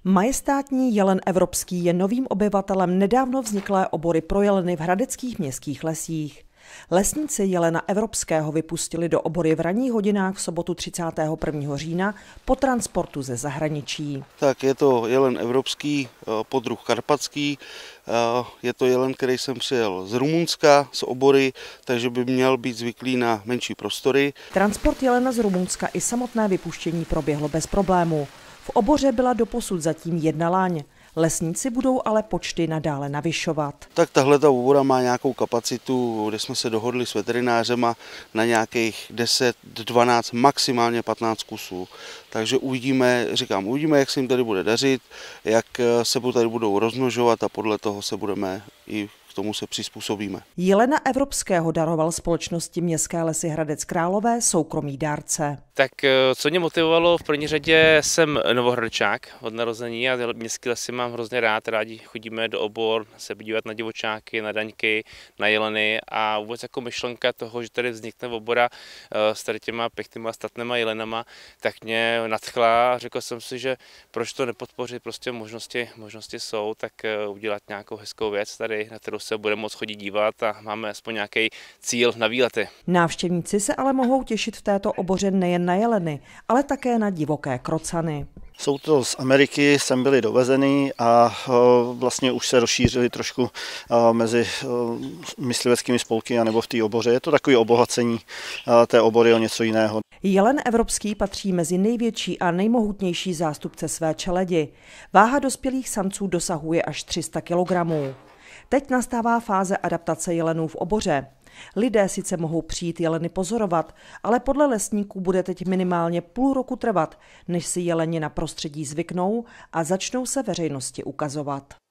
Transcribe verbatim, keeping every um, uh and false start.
Majestátní jelen evropský je novým obyvatelem nedávno vzniklé obory pro jeleny v hradeckých městských lesích. Lesníci jelena evropského vypustili do obory v ranních hodinách v sobotu třicátého prvního října po transportu ze zahraničí. Tak je to jelen evropský, poddruh karpatský. Je to jelen, který jsem přijel z Rumunska, z obory, takže by měl být zvyklý na menší prostory. Transport jelena z Rumunska i samotné vypuštění proběhlo bez problému. V oboře byla doposud zatím jedna laň. Lesníci budou ale počty nadále navyšovat. Tak tahle ta obora má nějakou kapacitu, kde jsme se dohodli s veterinářema na nějakých deset, dvanáct, maximálně patnáct kusů. Takže uvidíme, říkám, uvidíme, jak se jim tady bude dařit, jak se tady budou rozmnožovat a podle toho se budeme i k tomu se přizpůsobíme. Jelena evropského daroval společnosti Městské lesy Hradec Králové soukromý dárce. Tak co mě motivovalo, v první řadě jsem novohradčák od narození a městské lesy mám hrozně rád, rádi chodíme do obor se podívat na divočáky, na daňky, na jeleny a vůbec jako myšlenka toho, že tady vznikne obora s tady těma pěknýma statnýma jelenama, tak mě nadchla a řekl jsem si, že proč to nepodpořit, prostě možnosti, možnosti jsou, tak udělat nějakou hezkou věc tady, na kterou se budeme moct chodit dívat a máme aspoň nějaký cíl na výlety. Návštěvníci se ale mohou těšit v této oboře nejen na jeleny, ale také na divoké krocany. Jsou to z Ameriky, sem byly dovezeny a vlastně už se rozšířily trošku mezi mysliveckými spolky anebo v té oboře. Je to takové obohacení té obory o něco jiného. Jelen evropský patří mezi největší a nejmohutnější zástupce své čeledi. Váha dospělých samců dosahuje až tři sta kilogramů. Teď nastává fáze adaptace jelenů v oboře. Lidé sice mohou přijít jeleny pozorovat, ale podle lesníků bude teď minimálně půl roku trvat, než si jeleni na prostředí zvyknou a začnou se veřejnosti ukazovat.